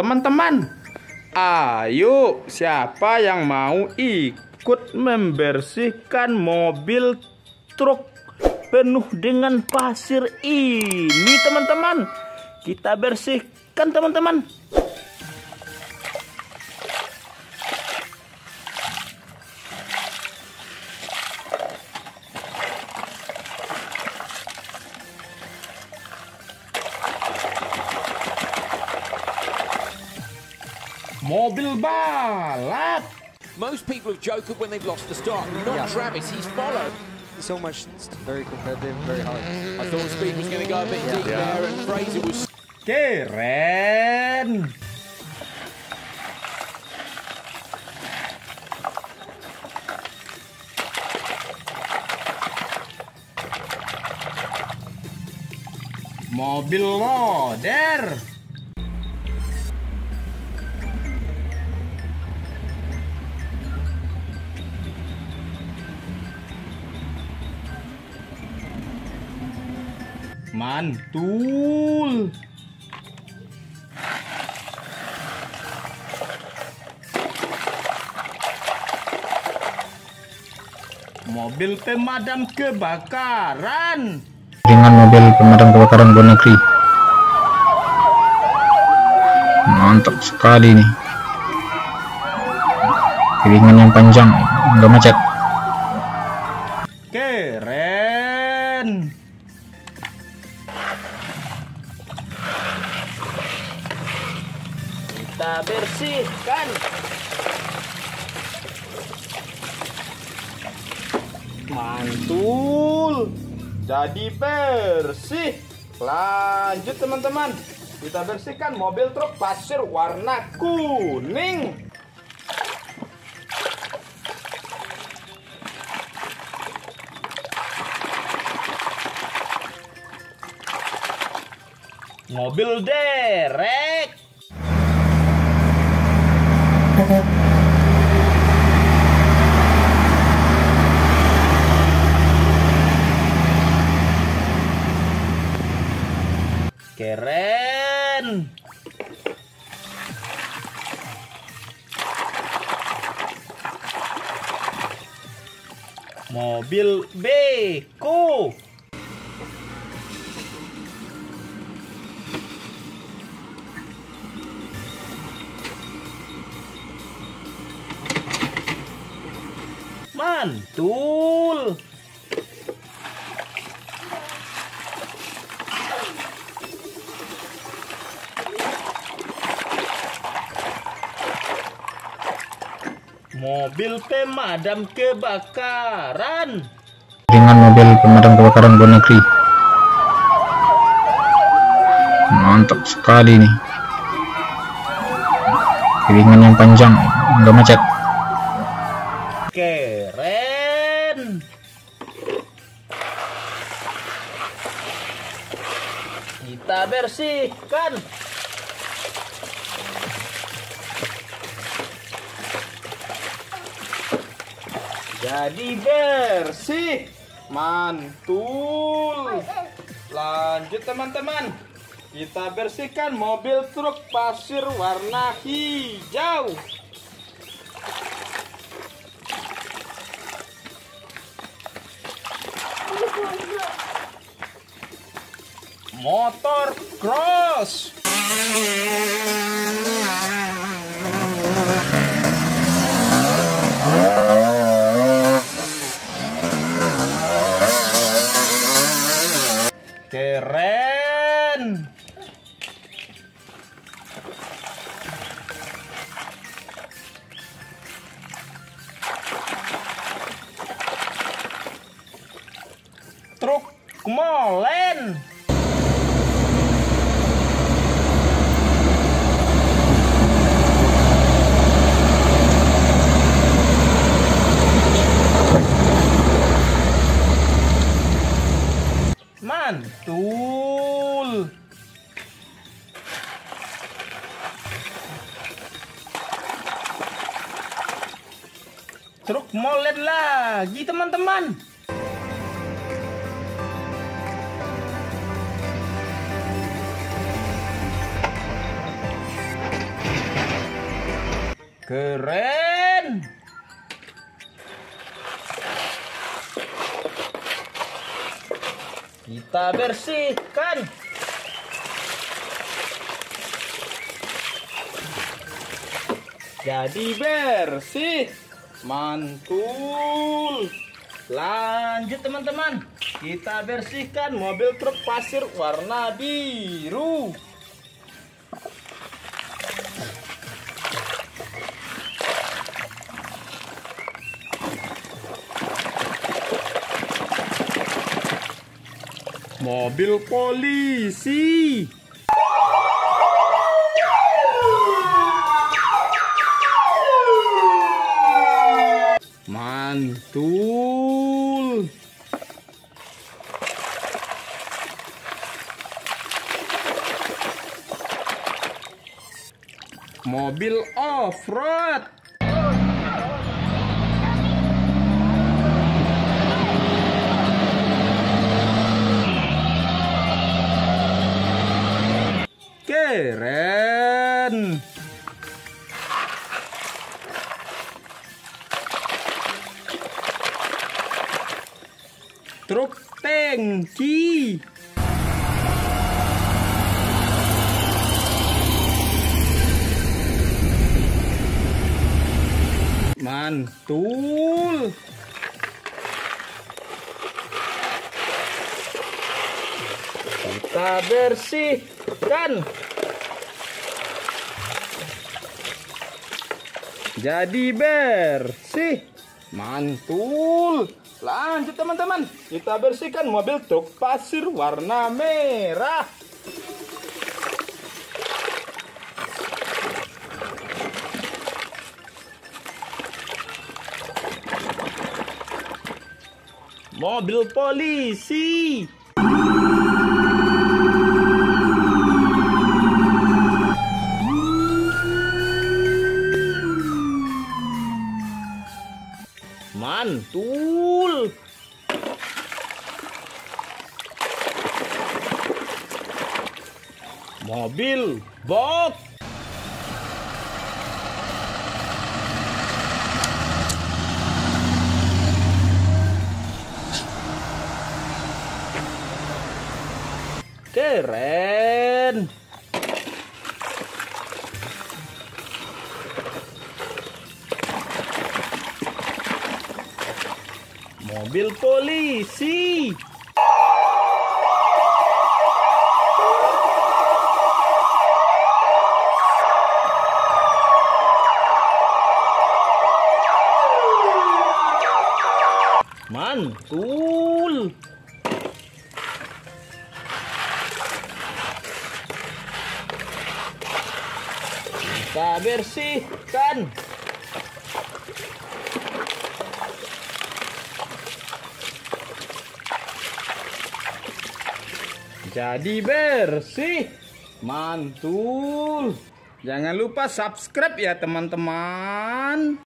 teman-teman. Ayo, siapa yang mau ikut membersihkan mobil truk penuh dengan pasir ini, teman-teman? Kita bersihkan, teman-teman. Mobil balap. Most people have joked when they've lost the start. Not Travis, he's followed. So much, very competitive, very hard. I thought speed was going to go a bit deep there, and Fraser was. Keren. Mobil loader. Mantul. Mobil pemadam kebakaran. Dengan mobil pemadam kebakaran Bonegri. Mantap sekali nih. Piringan yang panjang, nggak macet. Keren. Kita bersihkan. Mantul. Jadi bersih. Lanjut, teman-teman. Kita bersihkan mobil truk pasir warna kuning. Mobil derek. Keren. Mobil beko. Mantul. Mobil pemadam kebakaran. Dengan mobil pemadam kebakaran Bonegri. Mantap sekali nih. Piringan yang panjang, nggak macet. Keren. Kita bersihkan. Jadi bersih. Mantul. Lanjut, teman-teman. Kita bersihkan mobil truk pasir warna hijau. Motor cross. Keren. Truk molen. Mantul. Truk molen lagi, teman-teman. Keren. Kita bersihkan. Jadi bersih. Mantul. Lanjut teman-teman. Kita bersihkan mobil truk pasir warna biru. Mobil polisi. Mantul. Mobil off-road. Keren. Truk tangki. Mantul. Kita bersihkan. Jadi bersih. Mantul. Lanjut teman-teman. Kita bersihkan mobil truk pasir warna merah. Mobil polisi. Mantul. Mobil box. Keren. Mobil polisi. Mantul. Kita bersihkan. Jadi bersih. Mantul. Jangan lupa subscribe ya teman-teman.